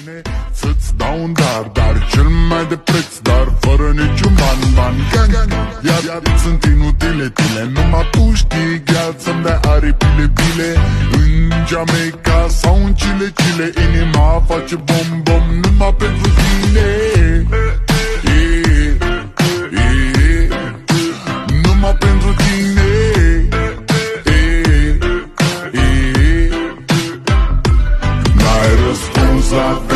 tine să-ți dau un dar cel mai de preț, dar fără niciun ban. Iar sunt inutile tine, numai tu știi gheață să-mi dai aripile bile. În Jamaica sau în Chile, inima face bom numai pentru tine. Numai pentru tine. N-ai răspuns la